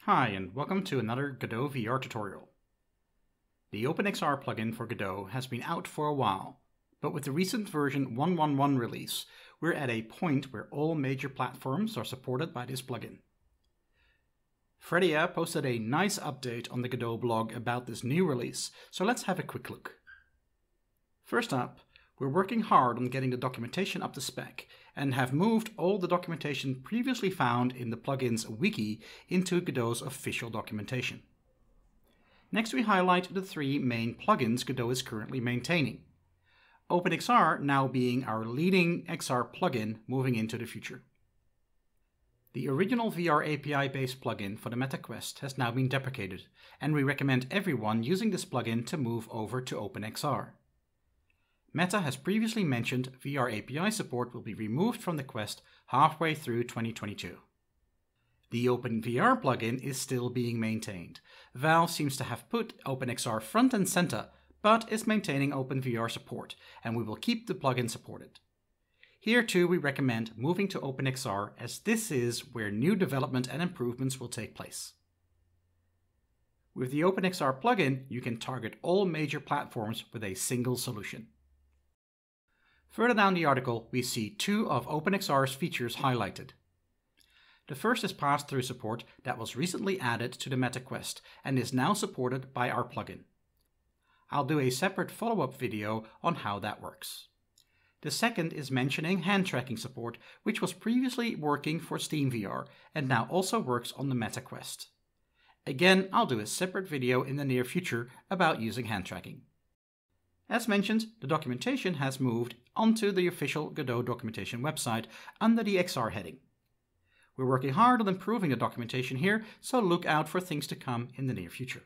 Hi, and welcome to another Godot VR tutorial. The OpenXR plugin for Godot has been out for a while, but with the recent version 1.1.1 release, we're at a point where all major platforms are supported by this plugin. Fredia posted a nice update on the Godot blog about this new release, so let's have a quick look. First up, we're working hard on getting the documentation up to spec and have moved all the documentation previously found in the plugin's wiki into Godot's official documentation. Next, we highlight the three main plugins Godot is currently maintaining, OpenXR now being our leading XR plugin moving into the future. The original VR API-based plugin for the MetaQuest has now been deprecated, and we recommend everyone using this plugin to move over to OpenXR. Meta has previously mentioned VR API support will be removed from the Quest halfway through 2022. The OpenVR plugin is still being maintained. Valve seems to have put OpenXR front and center, but is maintaining OpenVR support, and we will keep the plugin supported. Here too we recommend moving to OpenXR, as this is where new development and improvements will take place. With the OpenXR plugin, you can target all major platforms with a single solution. Further down the article, we see two of OpenXR's features highlighted. The first is pass-through support that was recently added to the MetaQuest and is now supported by our plugin. I'll do a separate follow-up video on how that works. The second is mentioning hand tracking support, which was previously working for SteamVR and now also works on the MetaQuest. Again, I'll do a separate video in the near future about using hand tracking. As mentioned, the documentation has moved onto the official Godot documentation website under the XR heading. We're working hard on improving the documentation here, so look out for things to come in the near future.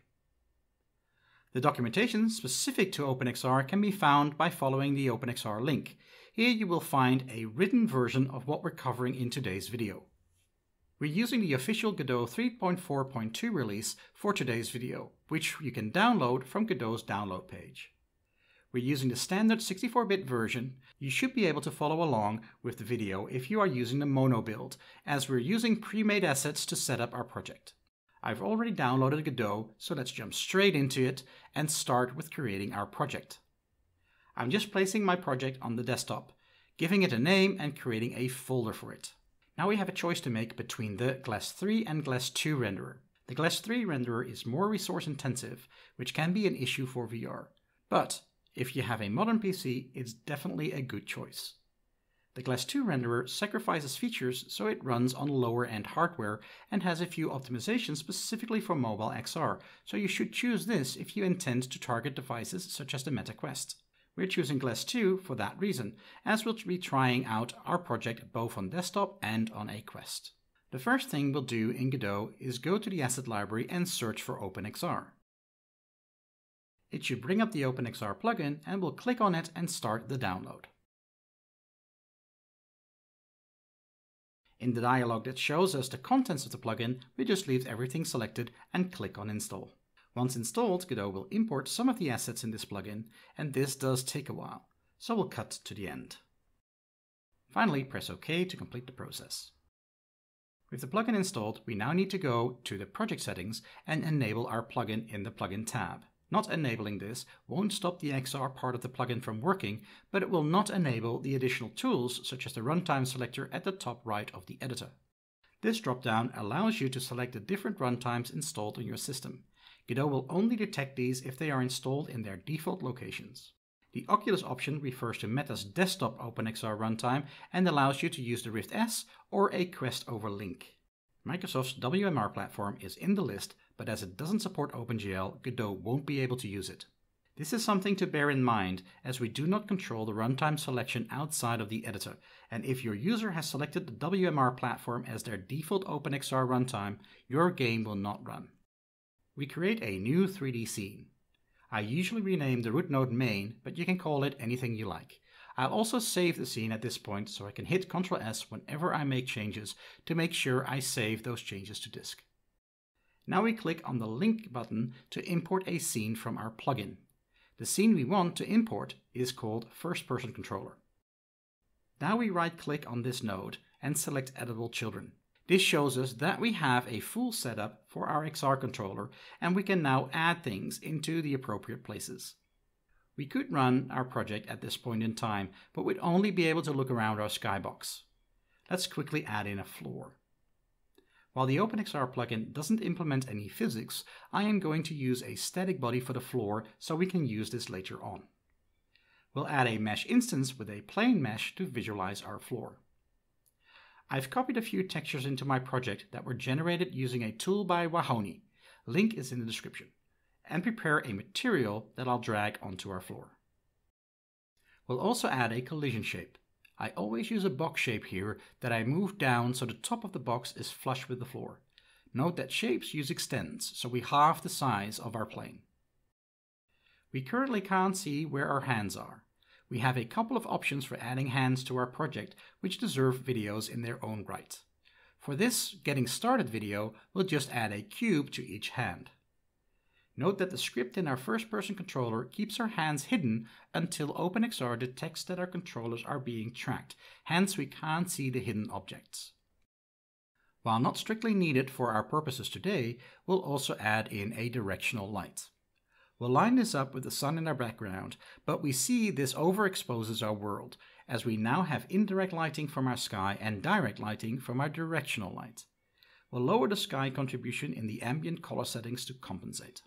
The documentation specific to OpenXR can be found by following the OpenXR link. Here you will find a written version of what we're covering in today's video. We're using the official Godot 3.4.2 release for today's video, which you can download from Godot's download page. We're using the standard 64-bit version. You should be able to follow along with the video if you are using the mono build, as we're using pre-made assets to set up our project. I've already downloaded Godot, so let's jump straight into it and start with creating our project. I'm just placing my project on the desktop, giving it a name and creating a folder for it. Now we have a choice to make between the Glass 3 and Glass 2 renderer. The Glass 3 renderer is more resource intensive, which can be an issue for VR. But if you have a modern PC, it's definitely a good choice. The Glass 2 renderer sacrifices features so it runs on lower-end hardware and has a few optimizations specifically for mobile XR, so you should choose this if you intend to target devices such as the MetaQuest. We're choosing Glass 2 for that reason, as we'll be trying out our project both on desktop and on a Quest. The first thing we'll do in Godot is go to the asset library and search for OpenXR. It should bring up the OpenXR plugin, and we'll click on it and start the download. In the dialog that shows us the contents of the plugin, we just leave everything selected and click on Install. Once installed, Godot will import some of the assets in this plugin, and this does take a while, so we'll cut to the end. Finally, press OK to complete the process. With the plugin installed, we now need to go to the project settings and enable our plugin in the plugin tab. Not enabling this won't stop the XR part of the plugin from working, but it will not enable the additional tools such as the runtime selector at the top right of the editor. This dropdown allows you to select the different runtimes installed on your system. Godot will only detect these if they are installed in their default locations. The Oculus option refers to Meta's desktop OpenXR runtime and allows you to use the Rift S or a Quest over Link. Microsoft's WMR platform is in the list, but as it doesn't support OpenGL, Godot won't be able to use it. This is something to bear in mind, as we do not control the runtime selection outside of the editor, and if your user has selected the WMR platform as their default OpenXR runtime, your game will not run. We create a new 3D scene. I usually rename the root node main, but you can call it anything you like. I'll also save the scene at this point, so I can hit Ctrl S whenever I make changes to make sure I save those changes to disk. Now we click on the link button to import a scene from our plugin. The scene we want to import is called First Person Controller. Now we right-click on this node and select Editable Children. This shows us that we have a full setup for our XR controller, and we can now add things into the appropriate places. We could run our project at this point in time, but we'd only be able to look around our skybox. Let's quickly add in a floor. While the OpenXR plugin doesn't implement any physics, I am going to use a static body for the floor so we can use this later on. We'll add a mesh instance with a plain mesh to visualize our floor. I've copied a few textures into my project that were generated using a tool by Wahoni. Link is in the description. And prepare a material that I'll drag onto our floor. We'll also add a collision shape. I always use a box shape here that I move down so the top of the box is flush with the floor. Note that shapes use extends, so we halve the size of our plane. We currently can't see where our hands are. We have a couple of options for adding hands to our project, which deserve videos in their own right. For this Getting Started video, we'll just add a cube to each hand. Note that the script in our first-person controller keeps our hands hidden until OpenXR detects that our controllers are being tracked, hence we can't see the hidden objects. While not strictly needed for our purposes today, we'll also add in a directional light. We'll line this up with the sun in our background, but we see this overexposes our world, as we now have indirect lighting from our sky and direct lighting from our directional light. We'll lower the sky contribution in the ambient color settings to compensate.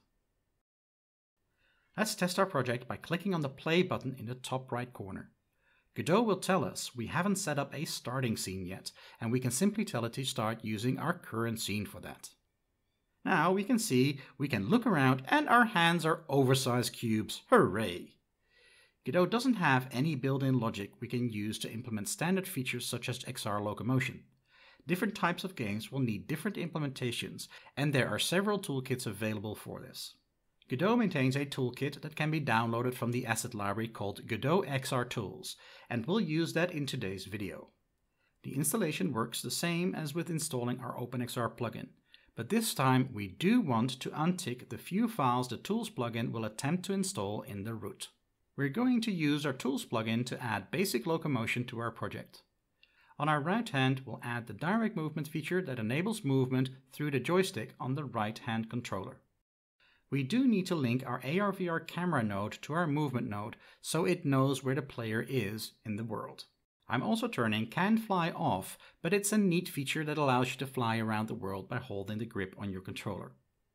Let's test our project by clicking on the play button in the top right corner. Godot will tell us we haven't set up a starting scene yet, and we can simply tell it to start using our current scene for that. Now we can see we can look around and our hands are oversized cubes. Hooray! Godot doesn't have any built-in logic we can use to implement standard features such as XR locomotion. Different types of games will need different implementations, and there are several toolkits available for this. Godot maintains a toolkit that can be downloaded from the asset library called Godot XR Tools, and we'll use that in today's video. The installation works the same as with installing our OpenXR plugin, but this time we do want to untick the few files the Tools plugin will attempt to install in the root. We're going to use our Tools plugin to add basic locomotion to our project. On our right hand, we'll add the direct movement feature that enables movement through the joystick on the right hand controller. We do need to link our AR/VR camera node to our movement node so it knows where the player is in the world. I'm also turning Can Fly off, but it's a neat feature that allows you to fly around the world by holding the grip on your controller.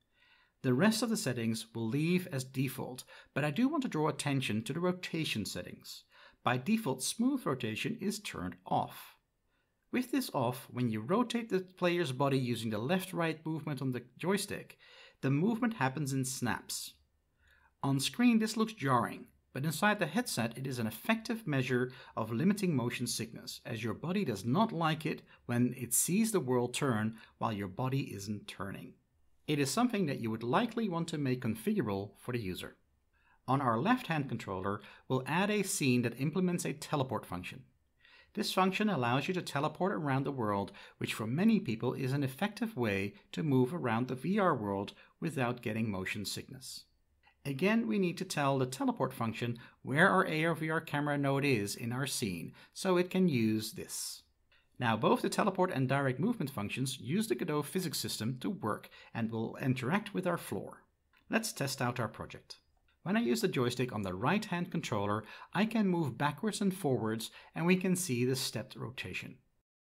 The rest of the settings we'll leave as default, but I do want to draw attention to the rotation settings. By default, smooth rotation is turned off. With this off, when you rotate the player's body using the left-right movement on the joystick, the movement happens in snaps. On screen this looks jarring, but inside the headset it is an effective measure of limiting motion sickness, as your body does not like it when it sees the world turn while your body isn't turning. It is something that you would likely want to make configurable for the user. On our left-hand controller, we'll add a scene that implements a teleport function. This function allows you to teleport around the world, which for many people is an effective way to move around the VR world without getting motion sickness. Again, we need to tell the teleport function where our AR/VR camera node is in our scene, so it can use this. Now both the teleport and direct movement functions use the Godot physics system to work and will interact with our floor. Let's test out our project. When I use the joystick on the right-hand controller, I can move backwards and forwards, and we can see the stepped rotation.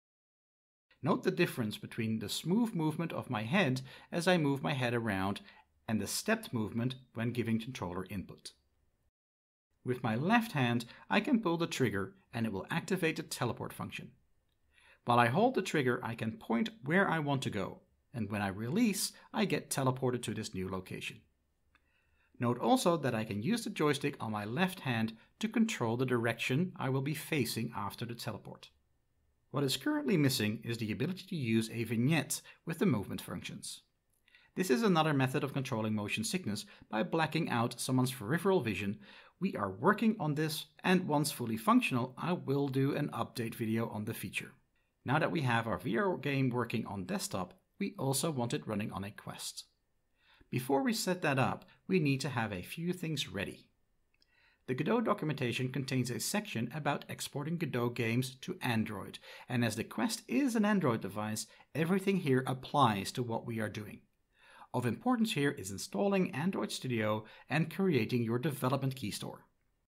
Note the difference between the smooth movement of my head as I move my head around and the stepped movement when giving controller input. With my left hand, I can pull the trigger and it will activate the teleport function. While I hold the trigger, I can point where I want to go, and when I release, I get teleported to this new location. Note also that I can use the joystick on my left hand to control the direction I will be facing after the teleport. What is currently missing is the ability to use a vignette with the movement functions. This is another method of controlling motion sickness by blacking out someone's peripheral vision. We are working on this, and once fully functional, I will do an update video on the feature. Now that we have our VR game working on desktop, we also want it running on a Quest. Before we set that up, we need to have a few things ready. The Godot documentation contains a section about exporting Godot games to Android, and as the Quest is an Android device, everything here applies to what we are doing. Of importance here is installing Android Studio and creating your development key store.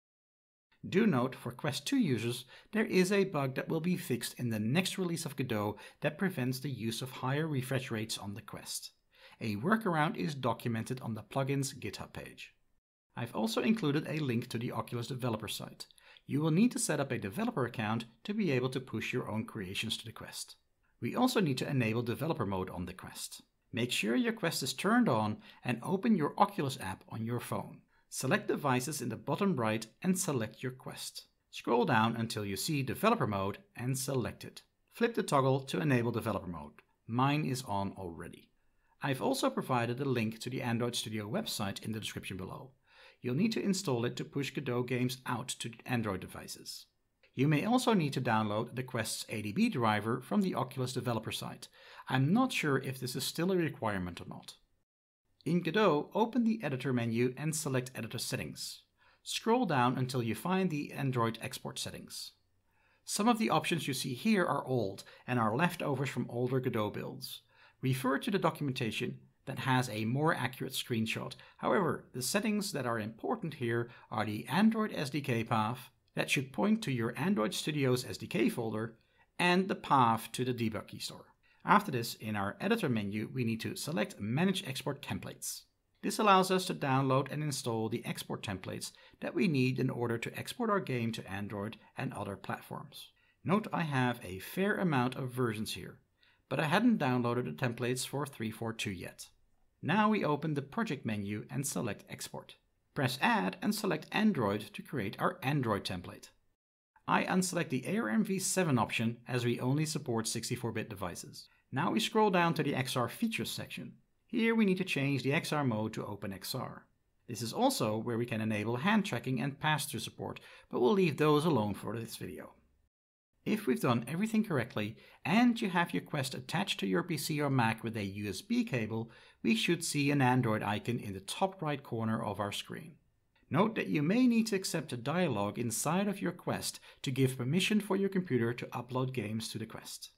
Do note, for Quest 2 users, there is a bug that will be fixed in the next release of Godot that prevents the use of higher refresh rates on the Quest. A workaround is documented on the plugin's GitHub page. I've also included a link to the Oculus developer site. You will need to set up a developer account to be able to push your own creations to the Quest. We also need to enable developer mode on the Quest. Make sure your Quest is turned on and open your Oculus app on your phone. Select Devices in the bottom right and select your Quest. Scroll down until you see Developer Mode and select it. Flip the toggle to enable Developer Mode. Mine is on already. I've also provided a link to the Android Studio website in the description below. You'll need to install it to push Godot games out to Android devices. You may also need to download the Quest's ADB driver from the Oculus developer site. I'm not sure if this is still a requirement or not. In Godot, open the Editor menu and select Editor Settings. Scroll down until you find the Android export settings. Some of the options you see here are old and are leftovers from older Godot builds. Refer to the documentation that has a more accurate screenshot. However, the settings that are important here are the Android SDK path, that should point to your Android Studio's SDK folder, and the path to the debug key store. After this, in our editor menu, we need to select Manage Export Templates. This allows us to download and install the export templates that we need in order to export our game to Android and other platforms. Note I have a fair amount of versions here, but I hadn't downloaded the templates for 3.4.2 yet. Now we open the project menu and select Export. Press Add and select Android to create our Android template. I unselect the ARMv7 option as we only support 64-bit devices. Now we scroll down to the XR Features section. Here we need to change the XR mode to OpenXR. This is also where we can enable hand tracking and pass-through support, but we'll leave those alone for this video. If we've done everything correctly and you have your Quest attached to your PC or Mac with a USB cable, we should see an Android icon in the top right corner of our screen. Note that you may need to accept a dialog inside of your Quest to give permission for your computer to upload games to the Quest.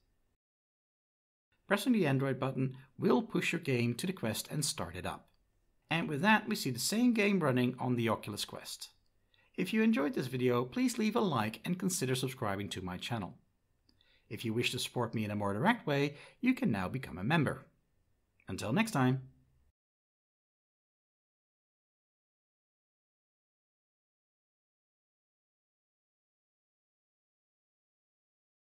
Pressing the Android button will push your game to the Quest and start it up. And with that, we see the same game running on the Oculus Quest. If you enjoyed this video, please leave a like and consider subscribing to my channel. If you wish to support me in a more direct way, you can now become a member. Until next time.